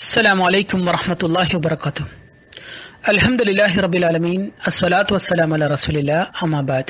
السلام عليكم ورحمة الله وبركاته. الحمد لله رب العالمين. الصلاة والسلام على رسول الله. أما بعد.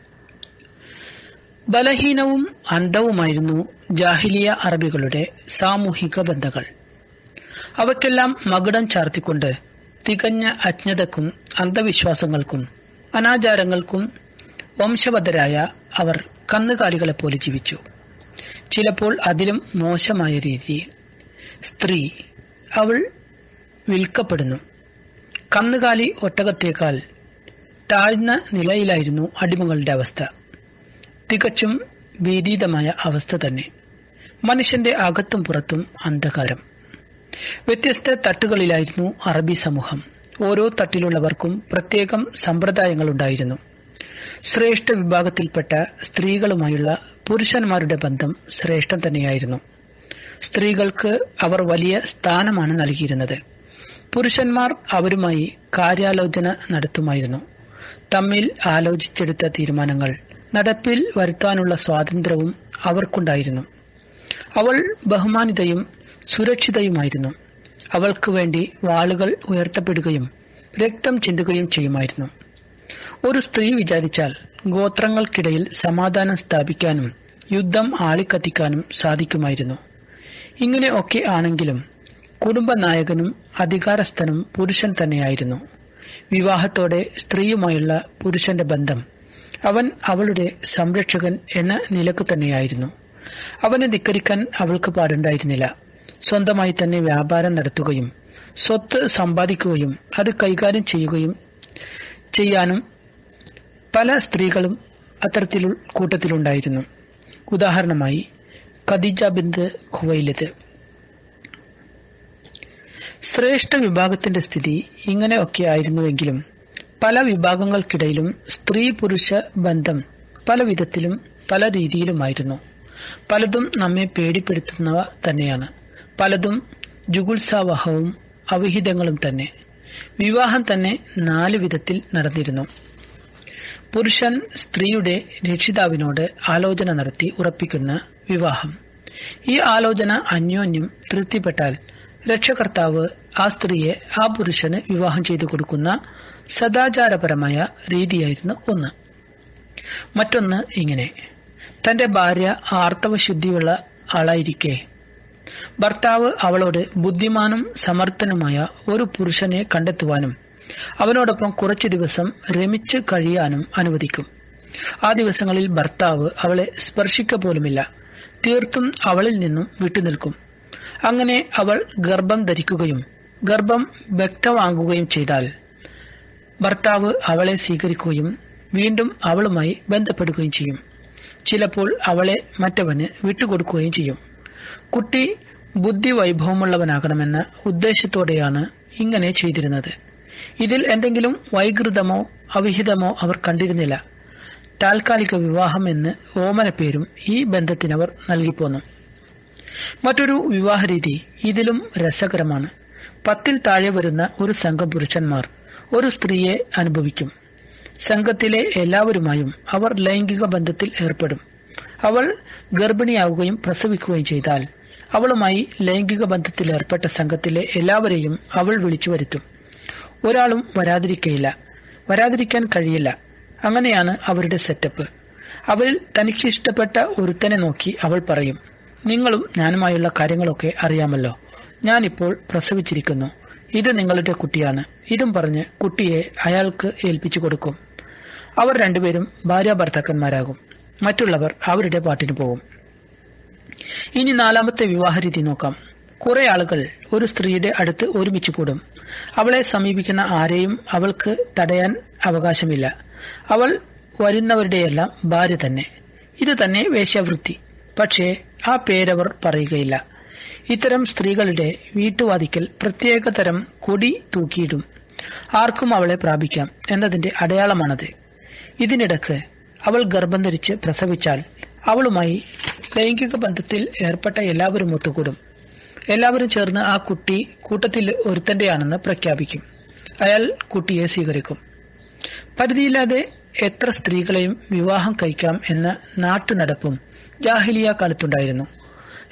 ബലഹീനവും അന്ധവുമായിരുന്നു ജാഹിലിയ അറബികളുടെ സാമൂഹിക ബന്ധങ്ങൾ. അവയ്ക്കെല്ലാം മകുടം ചാർത്തിക്കൊണ്ട് തികഞ്ഞ അജ്ഞതക്കും അന്ധവിശ്വാസങ്ങൾക്കും അനാചാരങ്ങൾക്കും വംശബദ്ധരായ അവർ കന്നുകാലികളെപ്പോലെ ജീവിച്ചു. ചിലപ്പോൾ അതിലും മോശമായ രീതിയിൽ. സ്ത്രീ അവൾ വിൽക്കപ്പെടുന്നു. കന്നുകാലി ഒട്ടകത്തേക്കാൾ താഴ്ന്ന നിലയിലായിരുന്നു അടിമകളുടെ അവസ്ഥ. തികച്ചും ഭീതിതമായ അവസ്ഥ തന്നെ. മനുഷ്യന്റെ അകത്തും പുറത്തും അന്ധകാരം. വ്യത്യസ്ത തട്ടുകളിലായിരുന്നു അറബി സമൂഹം. ഓരോ തട്ടിലുള്ളവർക്കും പ്രത്യേകം സമ്പ്രദായങ്ങളുണ്ടായിരുന്നു. ശ്രേഷ്ഠ വിഭാഗത്തിൽപ്പെട്ട സ്ത്രീകളുമായുള്ള പുരുഷന്മാരുടെ ബന്ധം ശ്രേഷ്ഠം തന്നെയായിരുന്നു. സ്ത്രീകൾക്ക് അവർ വലിയ സ്ഥാനമാണ് നൽകിയിരുന്നത്. പുരുഷന്മാർ അവരുമായി കാര്യാലോചന നടത്തുമായിരുന്നു. തമ്മിൽ ആലോചിച്ചെടുത്ത തീരുമാനങ്ങൾ നടപ്പിൽ വരുത്താനുള്ള സ്വാതന്ത്ര്യവും അവർക്കുണ്ടായിരുന്നു. അവൾ ബഹുമാനിതയും സുരക്ഷിതയുമായിരുന്നു. അവൾക്ക് വേണ്ടി വാളുകൾ ഉയർത്തപ്പെടുകയും രക്തം ചിന്തുകയും ചെയ്യുമായിരുന്നു. ഒരു സ്ത്രീ വിചാരിച്ചാൽ ഗോത്രങ്ങൾക്കിടയിൽ സമാധാനം സ്ഥാപിക്കാനും യുദ്ധം ആളിക്കത്തിക്കാനും സാധിക്കുമായിരുന്നു. ഇങ്ങനെ ഒക്കെ ആണെങ്കിലും കുടുംബനായകനും അധികാരസ്ഥനും പുരുഷൻ തന്നെയായിരുന്നു. വിവാഹത്തോടെ സ്ത്രീയുമായുള്ള പുരുഷന്റെ ബന്ധം അവൻ അവളുടെ സംരക്ഷകൻ എന്ന നിലക്ക് തന്നെയായിരുന്നു. അവനെ ധിക്കരിക്കാൻ അവൾക്ക് പാടുണ്ടായിരുന്നില്ല. സ്വന്തമായി തന്നെ വ്യാപാരം നടത്തുകയും സ്വത്ത് സമ്പാദിക്കുകയും അത് കൈകാര്യം ചെയ്യാനും പല സ്ത്രീകളും അത്തരത്തിൽ കൂട്ടത്തിലുണ്ടായിരുന്നു. ഉദാഹരണമായി ഖദീജ ബിൻത് ഖുവൈലിദ്. ശ്രേഷ്ഠ വിഭാഗത്തിന്റെ സ്ഥിതി ഇങ്ങനെയൊക്കെ ആയിരുന്നുവെങ്കിലും പല വിഭാഗങ്ങൾക്കിടയിലും സ്ത്രീ പുരുഷ ബന്ധം പല വിധത്തിലും പല രീതിയിലുമായിരുന്നു. പലതും നമ്മെ പേടിപ്പെടുത്തുന്നവ തന്നെയാണ്. പലതും ജുഗുത്സാവഹവും അവിഹിതങ്ങളും തന്നെ. വിവാഹം തന്നെ 4 വിധത്തിൽ നടന്നിരുന്നു. പുരുഷൻ സ്ത്രീയുടെ രക്ഷിതാവിനോട് ആലോചന നടത്തി ഉറപ്പിക്കുന്ന വിവാഹം. ഈ ആലോചന അന്യോന്യം തൃപ്തിപ്പെട്ടാൽ രക്ഷകർത്താവ് ആ സ്ത്രീയെ ആ പുരുഷന് വിവാഹം ചെയ്തു കൊടുക്കുന്ന സദാചാരപരമായ രീതിയായിരുന്നു ഒന്ന്. മറ്റൊന്ന് ഇങ്ങനെ: തന്റെ ഭാര്യ ആർത്തവശുദ്ധിയുള്ള ആളായിരിക്കെ ഭർത്താവ് അവളോട് ബുദ്ധിമാനും സമർത്ഥനുമായ ഒരു പുരുഷനെ കണ്ടെത്തുവാനും അവനോടൊപ്പം കുറച്ചു ദിവസം രമിച്ച് കഴിയാനും അനുവദിക്കും. ആ ദിവസങ്ങളിൽ ഭർത്താവ് അവളെ സ്പർശിക്ക പോലുമില്ല. തീർത്തും അവളിൽ നിന്നും വിട്ടുനിൽക്കും. അങ്ങനെ അവൾ ഗർഭം ധരിക്കുകയും ഗർഭം വ്യക്തമാകുകയും ചെയ്താൽ ഭർത്താവ് അവളെ സ്വീകരിക്കുകയും വീണ്ടും അവളുമായി ബന്ധപ്പെടുകയും ചെയ്യും. ചിലപ്പോൾ അവളെ മറ്റവന് വിട്ടുകൊടുക്കുകയും ചെയ്യും. കുട്ടി ബുദ്ധിവൈഭവമുള്ളവനാകണമെന്ന ഉദ്ദേശത്തോടെയാണ് ഇങ്ങനെ ചെയ്തിരുന്നത്. ഇതിൽ എന്തെങ്കിലും വൈകൃതമോ അവിഹിതമോ അവർ കണ്ടിരുന്നില്ല. താൽക്കാലിക വിവാഹം എന്ന് ഓമന പേരും ഈ ബന്ധത്തിനവർ നൽകിപ്പോന്നു. മറ്റൊരു വിവാഹരീതി ഇതിലും രസകരമാണ്. 10 താഴെ വരുന്ന ഒരു സംഘം പുരുഷന്മാർ ഒരു സ്ത്രീയെ അനുഭവിക്കും. സംഘത്തിലെ എല്ലാവരുമായും അവർ ലൈംഗിക ബന്ധത്തിൽ ഏർപ്പെടും. അവൾ ഗർഭിണിയാവുകയും പ്രസവിക്കുകയും ചെയ്താൽ അവളുമായി ലൈംഗിക ബന്ധത്തിൽ ഏർപ്പെട്ട സംഘത്തിലെ എല്ലാവരെയും അവൾ വിളിച്ചു വരുത്തും. ഒരാളും വരാതിരിക്കാൻ കഴിയില്ല. അങ്ങനെയാണ് അവരുടെ സെറ്റപ്പ്. അവരിൽ തനിക്കിഷ്ടപ്പെട്ട ഒരുത്തനെ നോക്കി അവൾ പറയും: നിങ്ങളും ഞാനുമായുള്ള കാര്യങ്ങളൊക്കെ അറിയാമല്ലോ, ഞാനിപ്പോൾ പ്രസവിച്ചിരിക്കുന്നു, ഇത് നിങ്ങളുടെ കുട്ടിയാണ്. ഇതും പറഞ്ഞ് കുട്ടിയെ അയാൾക്ക് ഏൽപ്പിച്ചു കൊടുക്കും. അവർ രണ്ടുപേരും ഭാര്യാഭർത്താക്കന്മാരാകും. മറ്റുള്ളവർ അവരുടെ പാട്ടിന് പോകും. ഇനി 4ാമത്തെ വിവാഹരീതി നോക്കാം. കുറെ ആളുകൾ ഒരു സ്ത്രീയുടെ അടുത്ത് ഒരുമിച്ച് കൂടും. അവളെ സമീപിക്കുന്ന ആരെയും അവൾക്ക് തടയാൻ അവകാശമില്ല. അവൾ വരുന്നവരുടെയെല്ലാം ഭാര്യ തന്നെ. ഇത് തന്നെ വേശ്യാവൃത്തി. പക്ഷേ ആ പേരവർ പറയുകയില്ല. ഇത്തരം സ്ത്രീകളുടെ വീട്ടുവാതിക്കൽ പ്രത്യേകതരം കൊടി തൂക്കിയിടും. ആർക്കും അവളെ പ്രാപിക്കാം എന്നതിന്റെ അടയാളമാണത്. ഇതിനിടക്ക് അവൾ ഗർഭം ധരിച്ച് പ്രസവിച്ചാൽ അവളുമായി ലൈംഗിക ബന്ധത്തിൽ ഏർപ്പെട്ട എല്ലാവരും ഒത്തുകൂടും. എല്ലാവരും ചേർന്ന് ആ കുട്ടി കൂട്ടത്തിൽ ഒരുത്തന്റെയാണെന്ന് പ്രഖ്യാപിക്കും. അയാൾ കുട്ടിയെ സ്വീകരിക്കും. പരിധിയില്ലാതെ എത്ര സ്ത്രീകളെയും വിവാഹം കഴിക്കാം എന്ന നാട്ടുനടപ്പും ജാഹിലിയ കാലത്തുണ്ടായിരുന്നു.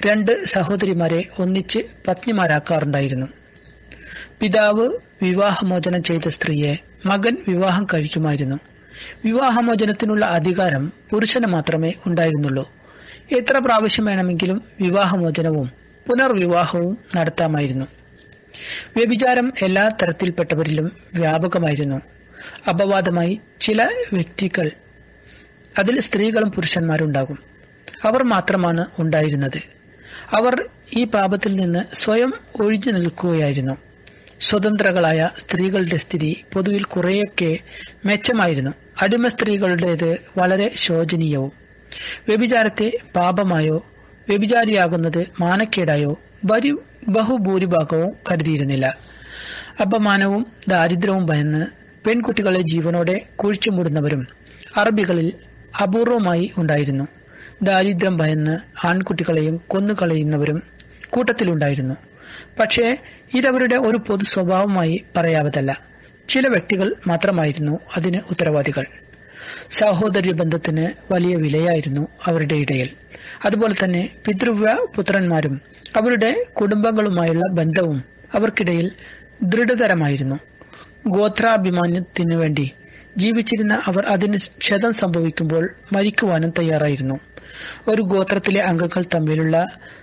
2 സഹോദരിമാരെ ഒന്നിച്ച് പത്നിമാരാക്കാറുണ്ടായിരുന്നു. പിതാവ് വിവാഹമോചനം ചെയ്ത സ്ത്രീയെ മകൻ വിവാഹം കഴിക്കുമായിരുന്നു. വിവാഹമോചനത്തിനുള്ള അധികാരം പുരുഷന് മാത്രമേ ഉണ്ടായിരുന്നുള്ളൂ. എത്ര പ്രാവശ്യം വേണമെങ്കിലും വിവാഹമോചനവും പുനർവിവാഹവും നടത്താമായിരുന്നു. വ്യഭിചാരം എല്ലാ തരത്തിൽപ്പെട്ടവരിലും വ്യാപകമായിരുന്നു. അപവാദമായി ചില വ്യക്തികൾ, അതിൽ സ്ത്രീകളും പുരുഷന്മാരുണ്ടാകും, അവർ മാത്രമാണ് ഉണ്ടായിരുന്നത്. അവർ ഈ പാപത്തിൽ നിന്ന് സ്വയം ഒഴിഞ്ഞു നിൽക്കുകയായിരുന്നു. സ്വതന്ത്രകളായ സ്ത്രീകളുടെ സ്ഥിതി പൊതുവിൽ കുറെയൊക്കെ മെച്ചമായിരുന്നു. അടിമ സ്ത്രീകളുടേത് വളരെ ശോചനീയവും. വ്യഭിചാരത്തെ പാപമായോ വ്യഭിചാരിയാകുന്നത് മാനക്കേടായോ ബഹുഭൂരിഭാഗവും കരുതിയിരുന്നില്ല. അപമാനവും ദാരിദ്ര്യവും ഭയന്ന് പെൺകുട്ടികളെ ജീവനോടെ കുഴിച്ചുമൂടുന്നവരും അറബികളിൽ അപൂർവമായി ഉണ്ടായിരുന്നു. ദാരിദ്ര്യം ഭയന്ന് ആൺകുട്ടികളെയും കൊന്നുകളയുന്നവരും കൂട്ടത്തിലുണ്ടായിരുന്നു. പക്ഷേ ഇതവരുടെ ഒരു പൊതു സ്വഭാവമായി പറയാവതല്ല. ചില വ്യക്തികൾ മാത്രമായിരുന്നു അതിന് ഉത്തരവാദികൾ. സഹോദര്യ ബന്ധത്തിന് വലിയ വിലയായിരുന്നു അവരുടെ ഇടയിൽ. അതുപോലെ തന്നെ പിതൃവ്യ പുത്രന്മാരും അവരുടെ കുടുംബങ്ങളുമായുള്ള ബന്ധവും അവർക്കിടയിൽ ദൃഢതരമായിരുന്നു. ഗോത്രാഭിമാനത്തിനു വേണ്ടി ജീവിച്ചിരുന്ന അവർ അതിന് ക്ഷതം സംഭവിക്കുമ്പോൾ മരിക്കുവാനും തയ്യാറായിരുന്നു. ഒരു ഗോത്രത്തിലെ അംഗങ്ങൾ തമ്മിലുള്ള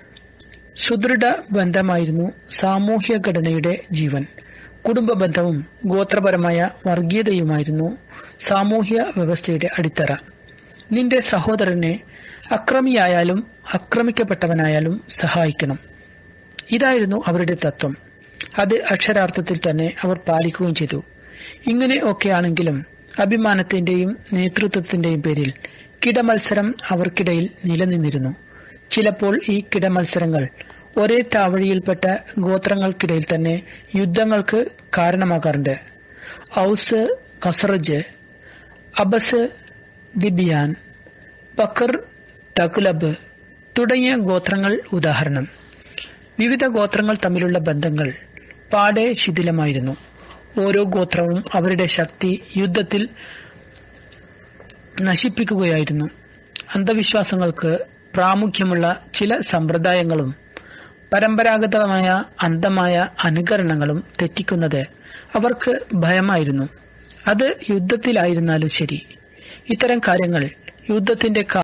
സുദൃഢ ബന്ധമായിരുന്നു സാമൂഹ്യ ഘടനയുടെ ജീവൻ. കുടുംബ ബന്ധവും ഗോത്രപരമായ വർഗീയതയുമായിരുന്നു സാമൂഹ്യ വ്യവസ്ഥയുടെ അടിത്തറ. നിന്റെ സഹോദരനെ അക്രമിയായാലും ആക്രമിക്കപ്പെട്ടവനായാലും സഹായിക്കണം. ഇതായിരുന്നു അവരുടെ തത്വം. അത് അക്ഷരാർത്ഥത്തിൽ തന്നെ അവർ പാലിക്കുകയും ചെയ്തു. ഇങ്ങനെ ഒക്കെയാണെങ്കിലും അഭിമാനത്തിന്റെയും നേതൃത്വത്തിന്റെയും പേരിൽ കിടമത്സരം അവർക്കിടയിൽ നിലനിന്നിരുന്നു. ചിലപ്പോൾ ഈ കിടമത്സരങ്ങൾ ഒരേ താവഴിയിൽപ്പെട്ട ഗോത്രങ്ങൾക്കിടയിൽ തന്നെ യുദ്ധങ്ങൾക്ക് കാരണമാകാറുണ്ട്. ഔസ്, ഖസ്റജ്, അബസ്, ദിബിയാൻ, ബക്കർ, തഗ്ലബ് തുടങ്ങിയ ഗോത്രങ്ങൾ ഉദാഹരണം. വിവിധ ഗോത്രങ്ങൾ തമ്മിലുള്ള ബന്ധങ്ങൾ പാടെ ശിഥിലമായിരുന്നു. ഓരോ ഗോത്രവും അവരുടെ ശക്തി യുദ്ധത്തിൽ നശിപ്പിക്കുകയായിരുന്നു. അന്ധവിശ്വാസങ്ങൾക്ക് പ്രാമുഖ്യമുള്ള ചില സമ്പ്രദായങ്ങളും പരമ്പരാഗതമായ അന്ധമായ അനുകരണങ്ങളും തെറ്റിക്കുന്നത് അവർക്ക് ഭയമായിരുന്നു. അത് യുദ്ധത്തിലായിരുന്നാലും ശരി. ഇത്തരം കാര്യങ്ങൾ യുദ്ധത്തിന്റെ